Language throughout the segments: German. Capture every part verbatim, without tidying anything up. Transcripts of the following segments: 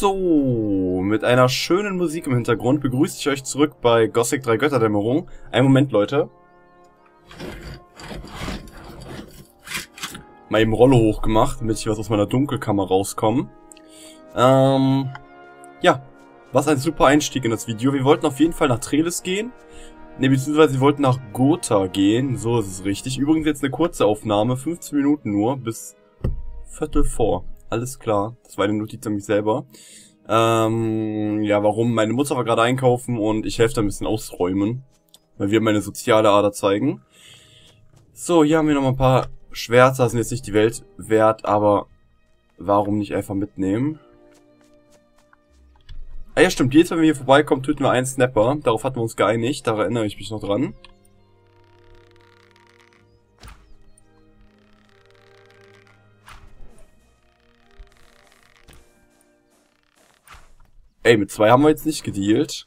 So, mit einer schönen Musik im Hintergrund begrüße ich euch zurück bei Gothic drei Götterdämmerung. Einen Moment, Leute. Mal eben Rolle hochgemacht, damit ich was aus meiner Dunkelkammer rauskomme. Ähm, ja, was ein super Einstieg in das Video. Wir wollten auf jeden Fall nach Trellis gehen. Ne, beziehungsweise wir wollten nach Gotha gehen, so ist es richtig. Übrigens jetzt eine kurze Aufnahme, fünfzehn Minuten nur, bis Viertel vor. Alles klar, das war eine Notiz an mich selber. Ähm, ja, warum? Meine Mutter war gerade einkaufen und ich helfe da ein bisschen ausräumen. Weil wir meine soziale Ader zeigen. So, hier haben wir noch mal ein paar Schwerter, sind jetzt nicht die Welt wert, aber warum nicht einfach mitnehmen? Ah ja, stimmt, jedes Mal, wenn wir hier vorbeikommen, töten wir einen Snapper. Darauf hatten wir uns geeinigt, da erinnere ich mich noch dran. Ey, mit zwei haben wir jetzt nicht gedealt.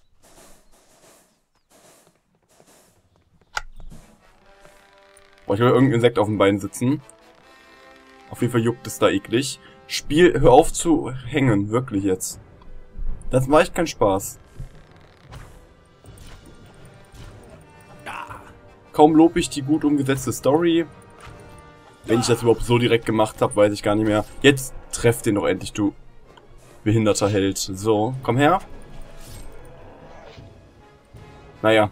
Boah, ich habe irgendein Insekt auf dem Bein sitzen. Auf jeden Fall juckt es da eklig. Spiel, hör auf zu hängen, wirklich jetzt. Das macht echt keinen Spaß. Kaum lobe ich die gut umgesetzte Story. Wenn ich das überhaupt so direkt gemacht habe, weiß ich gar nicht mehr. Jetzt treff den doch endlich, du behinderter Held. So, komm her. Naja.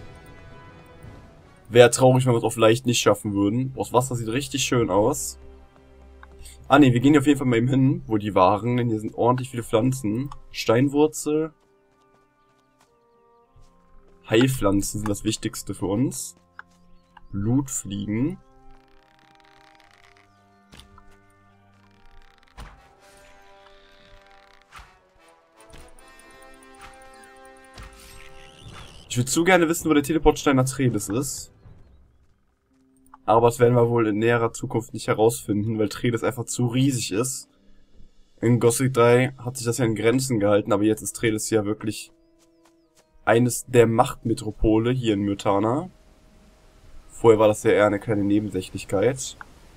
Wäre traurig, wenn wir es auf leicht nicht schaffen würden. Das Wasser sieht richtig schön aus. Ah ne, wir gehen hier auf jeden Fall mal eben hin, wo die waren, denn hier sind ordentlich viele Pflanzen. Steinwurzel. Heilpflanzen sind das Wichtigste für uns. Blutfliegen. Ich würde zu gerne wissen, wo der Teleportstein nach Trellis ist. Aber das werden wir wohl in näherer Zukunft nicht herausfinden, weil Trellis einfach zu riesig ist. In Gothic drei hat sich das ja in Grenzen gehalten, aber jetzt ist Trellis ja wirklich eines der Machtmetropole hier in Myrtana. Vorher war das ja eher eine kleine Nebensächlichkeit.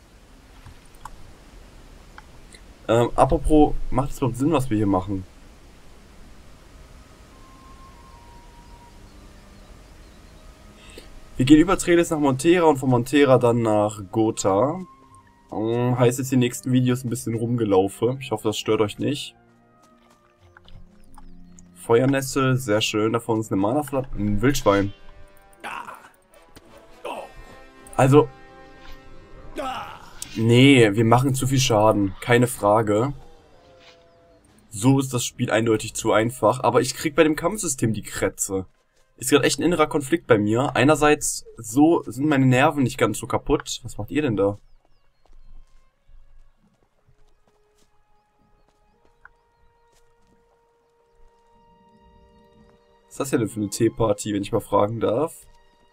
Ähm, apropos, macht es überhaupt Sinn, was wir hier machen? Wir gehen über Trellis nach Montera und von Montera dann nach Gotha. Ähm, heißt jetzt die nächsten Videos ein bisschen rumgelaufe. Ich hoffe, das stört euch nicht. Feuernessel, sehr schön. Davon ist eine Mana-Flamme. Ein Wildschwein. Also. Nee, wir machen zu viel Schaden. Keine Frage. So ist das Spiel eindeutig zu einfach. Aber ich krieg bei dem Kampfsystem die Krätze. Ist gerade echt ein innerer Konflikt bei mir. Einerseits, so sind meine Nerven nicht ganz so kaputt. Was macht ihr denn da? Was ist das denn für eine Teeparty, wenn ich mal fragen darf?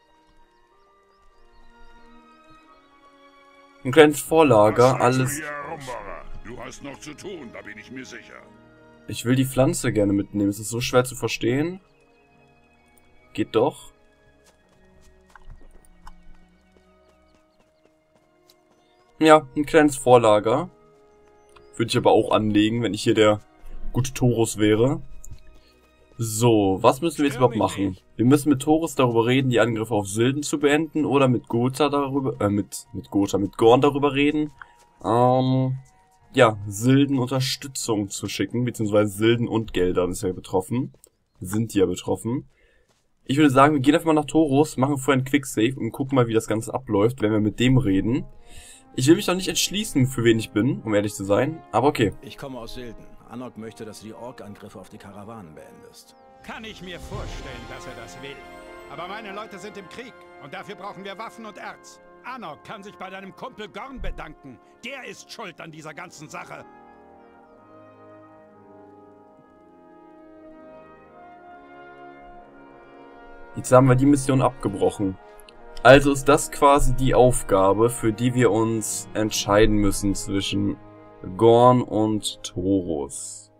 Ein kleines Vorlager, alles... Du hast noch zu tun, da bin ich mir sicher. Ich will die Pflanze gerne mitnehmen. Ist es so schwer zu verstehen? Geht doch. Ja, ein kleines Vorlager. Würde ich aber auch anlegen, wenn ich hier der gute Torus wäre. So, was müssen wir jetzt überhaupt machen? Wir müssen mit Torus darüber reden, die Angriffe auf Silden zu beenden. Oder mit Gotha darüber, äh, mit, mit Gotha, mit Gorn darüber reden. Ähm, ja, Silden Unterstützung zu schicken, beziehungsweise Silden und Gelder ist ja betroffen. Sind die ja betroffen. Ich würde sagen, wir gehen einfach mal nach Torus, machen vorher einen Quicksave und gucken mal, wie das Ganze abläuft, wenn wir mit dem reden. Ich will mich noch nicht entschließen, für wen ich bin, um ehrlich zu sein, aber okay. Ich komme aus Silden. Anok möchte, dass du die Ork-Angriffe auf die Karawanen beendest. Kann ich mir vorstellen, dass er das will. Aber meine Leute sind im Krieg und dafür brauchen wir Waffen und Erz. Anok kann sich bei deinem Kumpel Gorn bedanken. Der ist schuld an dieser ganzen Sache. Jetzt haben wir die Mission abgebrochen. Also ist das quasi die Aufgabe, für die wir uns entscheiden müssen zwischen Gorn und Torus.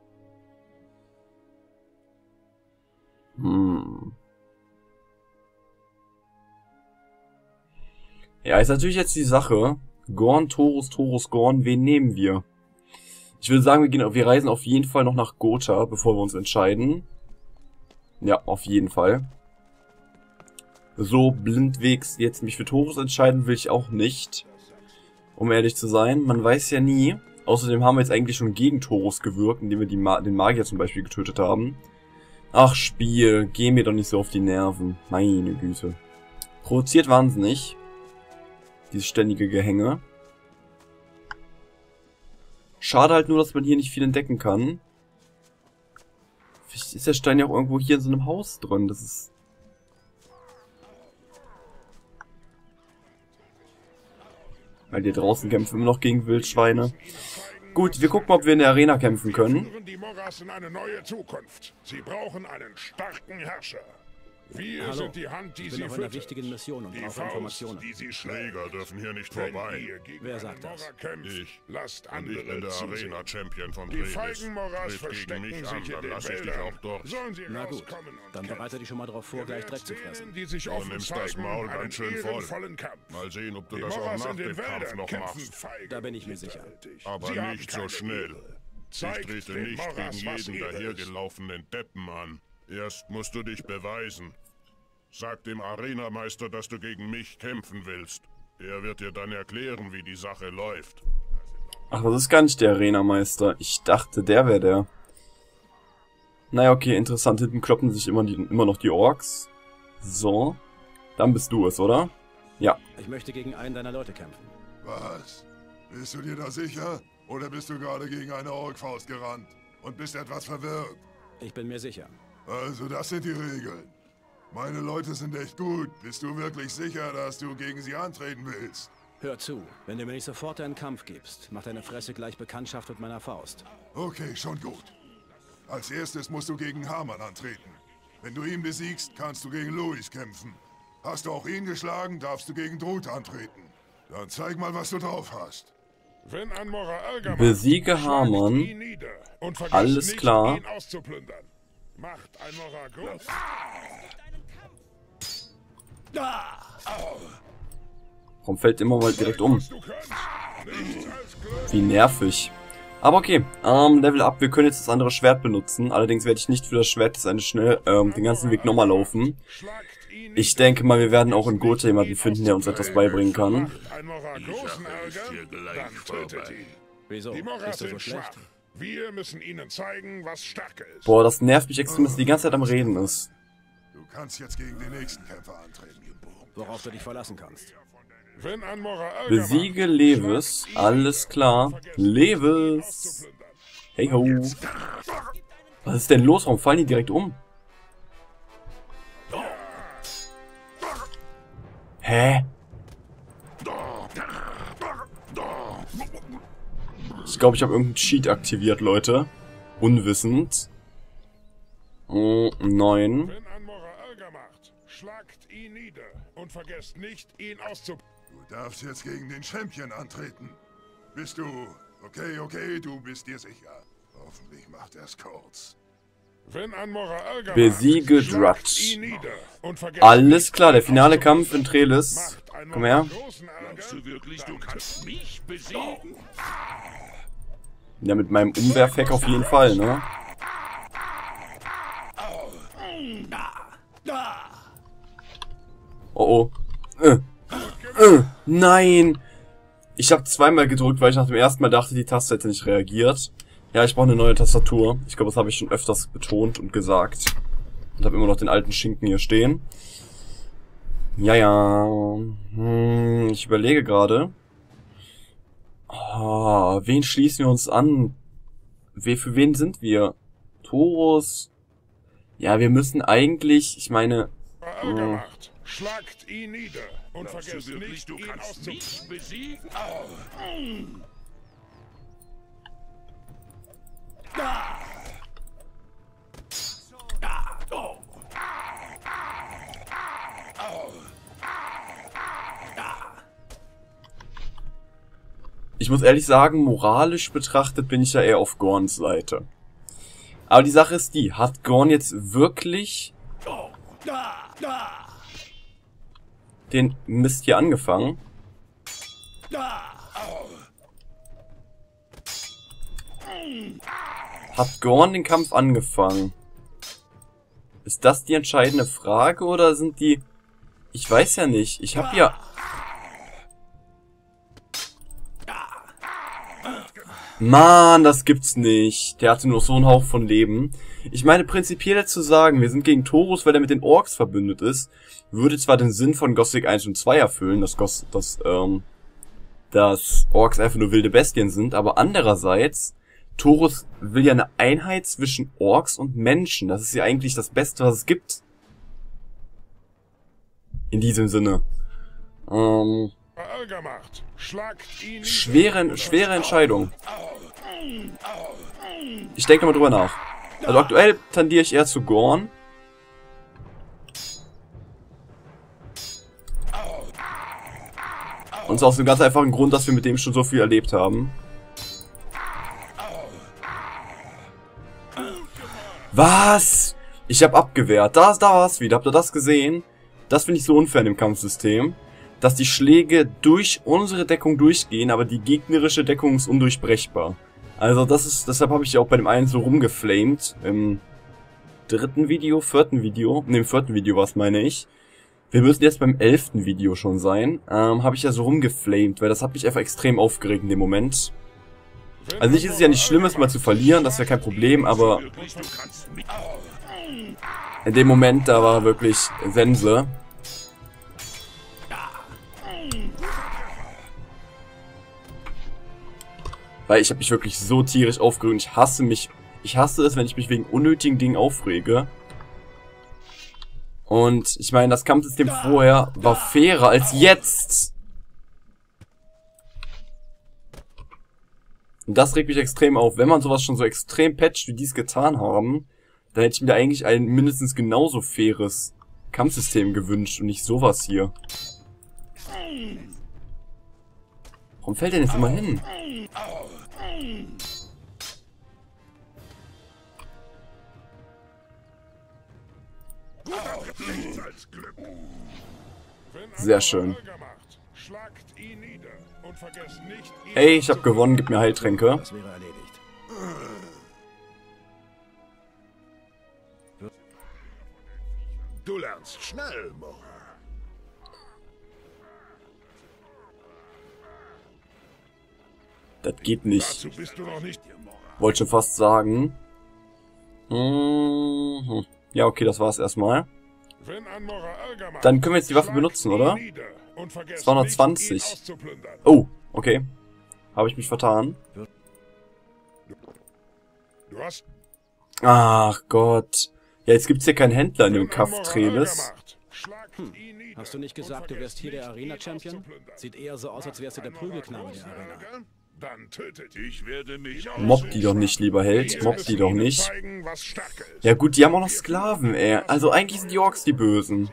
Hm. Ja, ist natürlich jetzt die Sache. Gorn, Torus, Torus, Gorn, wen nehmen wir? Ich würde sagen, wir, gehen, wir reisen auf jeden Fall noch nach Gotha, bevor wir uns entscheiden. Ja, auf jeden Fall. So blindwegs jetzt mich für Taurus entscheiden will ich auch nicht. Um ehrlich zu sein, man weiß ja nie. Außerdem haben wir jetzt eigentlich schon gegen Taurus gewirkt, indem wir die Ma den Magier zum Beispiel getötet haben. Ach Spiel, geh mir doch nicht so auf die Nerven. Meine Güte. Provoziert wahnsinnig. Dieses ständige Gehänge. Schade halt nur, dass man hier nicht viel entdecken kann. Vielleicht ist der Stein ja auch irgendwo hier in so einem Haus drin. Das ist... Weil die draußen kämpfen immer noch gegen Wildschweine. Gut, wir gucken mal, ob wir in der Arena kämpfen können. Die Moras in eine neue Zukunft. Sie brauchen einen starken Herrscher. Wir Hallo. sind die Hand, die Ich bin sie auf einer füttert. wichtigen Mission und Die brauche Faust, Informationen. die sie Krieger schlägt. dürfen hier nicht Wenn vorbei. ihr gegen Wer einen sagt das? Mora kämpft, Ich. lasst Und andere ich bin der zusehen. Arena-Champion von Die Trevis. feigen Moras Tritt gegen verstecken mich sich an, in dann den lasse ich dich Wäldern. auch durch. Sollen sie Na gut, rauskommen und dann kämpfen. bereite dich schon mal darauf vor, gleich Dreck zu Gewährt fressen. denen, die sich Du offen nimmst das zeigen, Maul einen ganz schön voll. ehrenvollen Kampf. Mal sehen, ob du Die das auch Moras nach in den dem Kampf Wäldern noch kämpfen machst. feige Da bin ich mir und sicher. hinterhältig. Aber Sie haben nicht so keine schnell. Ehre. Ich Zeigt trete den nicht Moras, gegen was jeden Ehre ist. dahergelaufenen Deppen an. Erst musst du dich beweisen. Sag dem Arenameister, dass du gegen mich kämpfen willst. Er wird dir dann erklären, wie die Sache läuft. Ach, das ist gar nicht der Arena-Meister. Ich dachte, der wäre der. Naja, okay, interessant. Hinten kloppen sich immer, die, immer noch die Orks. So. Dann bist du es, oder? Ja. Ich möchte gegen einen deiner Leute kämpfen. Was? Bist du dir da sicher? Oder bist du gerade gegen eine Orkfaust gerannt und bist etwas verwirrt? Ich bin mir sicher. Also das sind die Regeln. Meine Leute sind echt gut. Bist du wirklich sicher, dass du gegen sie antreten willst? Hör zu, wenn du mir nicht sofort einen Kampf gibst, macht deine Fresse gleich Bekanntschaft mit meiner Faust. Okay, schon gut. Als erstes musst du gegen Hamann antreten. Wenn du ihn besiegst, kannst du gegen Louis kämpfen. Hast du auch ihn geschlagen, darfst du gegen Drut antreten. Dann zeig mal, was du drauf hast. Wenn ein Mora Ärger macht, Besiege schlagt Hamann. ihn nieder und vergesst Alles nicht, klar. ihn auszuplündern. Macht ein Mora groß. Warum fällt immer mal direkt um? Was du kannst. Nichts als Glück. Wie nervig. Aber okay, ähm, Level Up, wir können jetzt das andere Schwert benutzen. Allerdings werde ich nicht für das Schwert das eine schnell ähm, den ganzen Weg nochmal laufen. Schlagt ihn Ich denke mal, wir werden auch in Gotha jemanden finden, der uns etwas beibringen kann. Macht ein Mora großen Ärger, dann tötet ihn. Wieso? Die Moras Bist du so sind schwach. schlecht? Wir müssen ihnen zeigen, was Stärke ist. Boah, das nervt mich extrem, dass die ganze Zeit am Reden ist. Du kannst jetzt gegen den nächsten Kämpfer antreten. Worauf du dich verlassen kannst. Wenn ein Mora Ärger Besiege macht, Lewis. schlagt ihn Alles nieder klar. und vergesst nicht, ihn Lewis. auszuplündern. Hey ho. Was ist denn los? Warum fallen die direkt um? Hä? Ich glaube, ich habe irgendeinen Cheat aktiviert, Leute. Unwissend. Oh, neun. Wenn ein Mora Ärger macht, schlagt ihn nieder und vergesst nicht, ihn auszuplündern. Du darfst jetzt gegen den Champion antreten. Bist du... Okay, okay, du bist dir sicher. Hoffentlich macht er's kurz. Wenn ein Mora Ärger Besiege macht, schlagt Drutch. ihn nieder und vergesst Alles nicht, klar, der ihn finale auszuplündern. Kampf in Trelis. Macht ein Komm Mora her. großen Ärger, wirklich, dann du kannst mich besiegen? Ja, mit meinem Umwerfhack auf jeden Fall, ne? Oh oh. Äh. Äh. Nein! Ich habe zweimal gedrückt, weil ich nach dem ersten Mal dachte, die Taste hätte nicht reagiert. Ja, ich brauche eine neue Tastatur. Ich glaube, das habe ich schon öfters betont und gesagt. Und habe immer noch den alten Schinken hier stehen. Ja, ja. Hm, ich überlege gerade. Oh, wen schließen wir uns an? We, für wen sind wir? Taurus? Ja, wir müssen eigentlich, ich meine... Ärger Oh. macht, schlagt ihn nieder und vergesst nicht, ihn auszuplündern. besiegen? Ich muss ehrlich sagen, moralisch betrachtet bin ich ja eher auf Gorns Seite. Aber die Sache ist die, hat Gorn jetzt wirklich den Mist hier Hat Gorn den Kampf angefangen? Ist das die entscheidende Frage oder sind die... Ich weiß ja nicht. Ich hab ja... Mann, das gibt's nicht. Der hatte nur so einen Hauch von Leben. Ich meine, prinzipiell zu sagen, wir sind gegen Taurus, weil er mit den Orks verbündet ist, würde zwar den Sinn von Gothic eins und zwei erfüllen, dass, Gos dass, ähm, dass Orks einfach nur wilde Bestien sind, aber andererseits, Taurus will ja eine Einheit zwischen Orks und Menschen. Das ist ja eigentlich das Beste, was es gibt. In diesem Sinne. Ähm... Schwere, schwere Entscheidung. Ich denke mal drüber nach. Also aktuell tendiere ich eher zu Gorn. Und zwar aus dem ganz einfachen Grund, dass wir mit dem schon so viel erlebt haben. Was? Ich habe abgewehrt. Da, da war es wieder. Habt ihr das gesehen? Das finde ich so unfair in dem Kampfsystem. Dass die Schläge durch unsere Deckung durchgehen, aber die gegnerische Deckung ist undurchbrechbar. Also das ist, deshalb habe ich ja auch bei dem einen so rumgeflamed. Im dritten Video, vierten Video, ne, im vierten Video was meine ich. Wir müssen jetzt beim elften Video schon sein. Ähm, habe ich ja so rumgeflamed, weil das hat mich einfach extrem aufgeregt in dem Moment. Also nicht ist es ja nicht schlimm, es mal zu verlieren, das ist ja kein Problem, aber in dem Moment, da war wirklich Sense. Weil ich habe mich wirklich so tierisch aufgeregt. Ich hasse mich, ich hasse es, wenn ich mich wegen unnötigen Dingen aufrege. Und ich meine, das Kampfsystem vorher war fairer als jetzt. Und das regt mich extrem auf. Wenn man sowas schon so extrem patcht, wie die es getan haben, dann hätte ich mir da eigentlich ein mindestens genauso faires Kampfsystem gewünscht und nicht sowas hier. Warum fällt der denn jetzt immer hin? Sehr schön. Ey, ich hab gewonnen, gib mir Heiltränke. Das wäre erledigt. Du lernst schnell, Mora. Das geht nicht. Dazu bist du noch nicht. Wollte schon fast sagen. Mhm. Ja, okay, das war's erstmal. Wenn ein Mora Ärger macht, Dann können wir jetzt die Waffe schlag benutzen, ihn oder? nieder und vergesst zweihundertzwanzig. nicht, ihn auszuplündern. Oh, okay. Habe ich mich vertan. Du hast Ach Gott. Ja, jetzt gibt's hier keinen Händler in dem wenn ein Mora Kaff Ärger Treles. macht, schlag ihn nieder Hast du nicht gesagt, und du wärst hier der vergesst nicht, Arena-Champion? ihn auszuplündern. Sieht eher so aus, als wärst du der Ein Mora Prügelknabe der großen Arena. Ärger? Dann tötet ich werde mich Mobb die doch nicht, lieber Held. Mobb die doch nicht. zeigen, was Stärke ist. Ja gut, die haben auch noch Sklaven, ey. Also eigentlich sind die Orks die Bösen.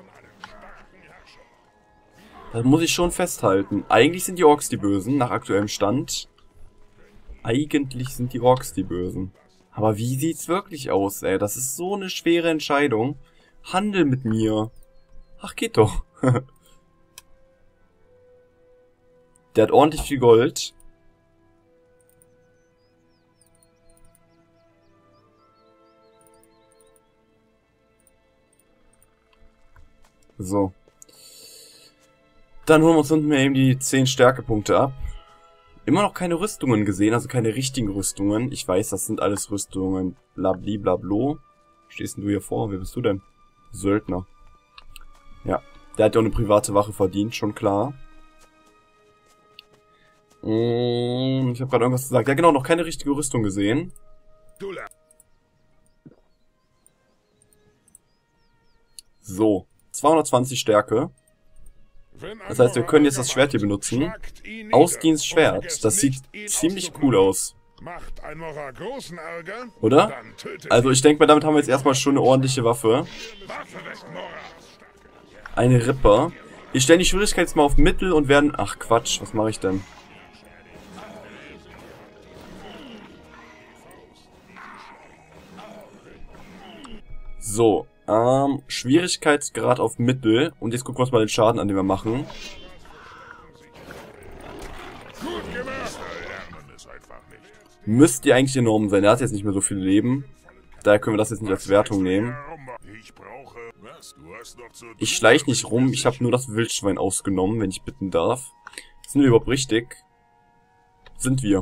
Das muss ich schon festhalten. Eigentlich sind die Orks die Bösen, nach aktuellem Stand. Eigentlich sind die Orks die Bösen. Aber wie sieht's wirklich aus, ey? Das ist so eine schwere Entscheidung. Handel mit mir. Ach, geht doch. Der hat ordentlich viel Gold. So. Dann holen wir uns unten eben die zehn Stärkepunkte ab. Immer noch keine Rüstungen gesehen, also keine richtigen Rüstungen. Ich weiß, das sind alles Rüstungen. Blablablo. Stehst denn du hier vor? Wer bist du denn? Söldner. Ja, der hat ja auch eine private Wache verdient, schon klar. Und ich habe gerade irgendwas gesagt. Ja genau, noch keine richtige Rüstung gesehen. So, zweihundertzwanzig Stärke. Das heißt, wir können jetzt das Schwert hier benutzen. Ausdienstschwert. Das sieht ziemlich cool aus. Oder? Also ich denke mal, damit haben wir jetzt erstmal schon eine ordentliche Waffe. Eine Ripper. Ich stelle die Schwierigkeit jetzt mal auf Mittel und werden... Ach Quatsch, was mache ich denn? So, ähm, Schwierigkeitsgrad auf Mittel. Und jetzt gucken wir uns mal den Schaden an, den wir machen. Müsste eigentlich enorm sein. Er hat jetzt nicht mehr so viel Leben. Daher können wir das jetzt nicht als Wertung nehmen. Ich brauche... Was? Du hast noch zu tun, Ich schleiche nicht rum, ich habe nur das Wildschwein ausgenommen, wenn ich bitten darf. Sind wir überhaupt richtig? Sind wir.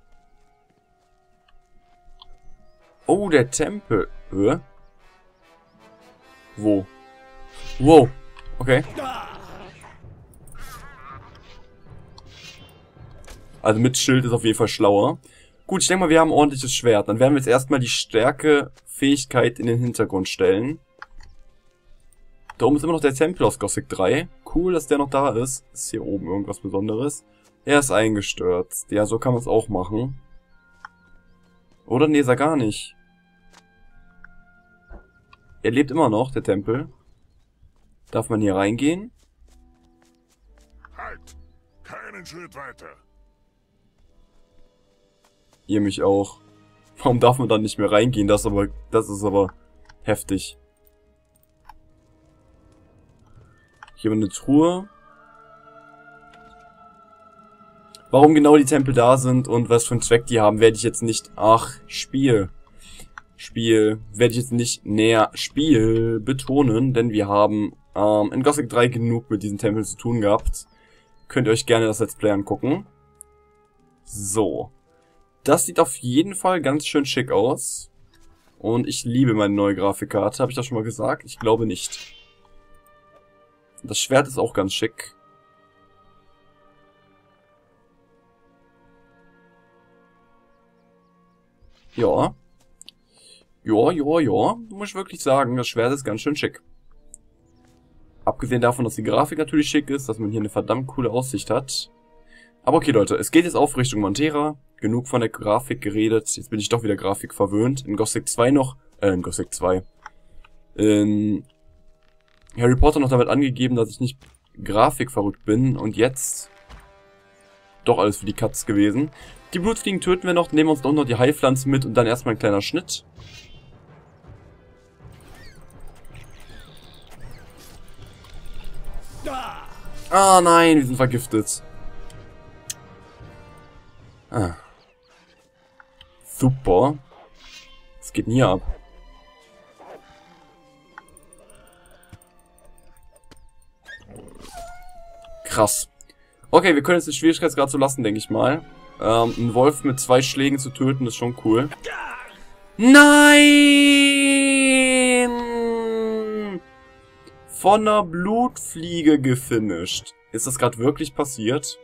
Oh, der Tempel. Äh? Wo? Wow. Okay. Also mit Schild ist auf jeden Fall schlauer. Gut, ich denke mal, wir haben ein ordentliches Schwert. Dann werden wir jetzt erstmal die Stärke, Fähigkeit in den Hintergrund stellen. Da oben ist immer noch der Tempel aus Gothic drei. Cool, dass der noch da ist. Ist hier oben irgendwas Besonderes? Er ist eingestürzt. Ja, so kann man es auch machen. Oder? Nee, ist er gar nicht. Er lebt immer noch, der Tempel. Darf man hier reingehen? Halt! Keinen Schritt weiter. Ihr mich auch. Warum darf man dann nicht mehr reingehen? Das, aber, das ist aber heftig. Hier haben wir eine Truhe. Warum genau die Tempel da sind und was für einen Zweck die haben, werde ich jetzt nicht... Ach, Spiel. Spiel. Werde ich jetzt nicht näher Spiel betonen, denn wir haben ähm, in Gothic drei genug mit diesen Tempeln zu tun gehabt. Könnt ihr euch gerne das Let's Play angucken. So. Das sieht auf jeden Fall ganz schön schick aus. Und ich liebe meine neue Grafikkarte. Habe ich das schon mal gesagt? Ich glaube nicht. Das Schwert ist auch ganz schick. Ja. Ja, ja, ja. Muss ich wirklich sagen, das Schwert ist ganz schön schick. Abgesehen davon, dass die Grafik natürlich schick ist, dass man hier eine verdammt coole Aussicht hat. Aber okay, Leute, es geht jetzt auf Richtung Montera. Genug von der Grafik geredet. Jetzt bin ich doch wieder Grafik verwöhnt. In Gothic zwei noch. Äh, in Gothic zwei. In Harry Potter noch damit angegeben, dass ich nicht grafikverrückt bin. Und jetzt doch alles für die Katz gewesen. Die Blutfliegen töten wir noch. Nehmen uns noch noch die Heilpflanzen mit und dann erstmal ein kleiner Schnitt. Ah nein, wir sind vergiftet. Ah. Super. Was geht denn hier ab? Krass. Okay, wir können jetzt den Schwierigkeitsgrad so lassen, denke ich mal. Ähm, einen Wolf mit zwei Schlägen zu töten, ist schon cool. Nein! Von einer Blutfliege gefinisht. Ist das gerade wirklich passiert?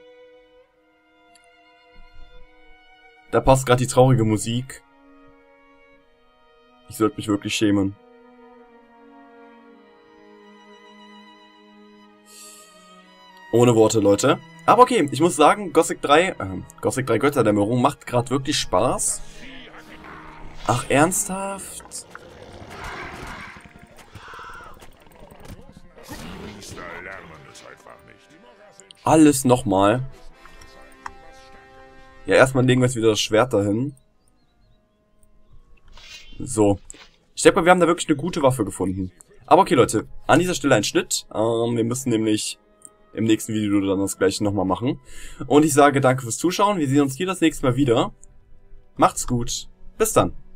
Da passt gerade die traurige Musik. Ich sollte mich wirklich schämen. Ohne Worte, Leute. Aber okay, ich muss sagen, Gothic drei, äh, Gothic drei Götterdämmerung macht gerade wirklich Spaß. Ach, ernsthaft? Alles nochmal. Ja, erstmal legen wir jetzt wieder das Schwert dahin. So. Ich denke mal, wir haben da wirklich eine gute Waffe gefunden. Aber okay, Leute, an dieser Stelle ein Schnitt. Ähm, wir müssen nämlich im nächsten Video dann das gleiche nochmal machen. Und ich sage danke fürs Zuschauen. Wir sehen uns hier das nächste Mal wieder. Macht's gut. Bis dann.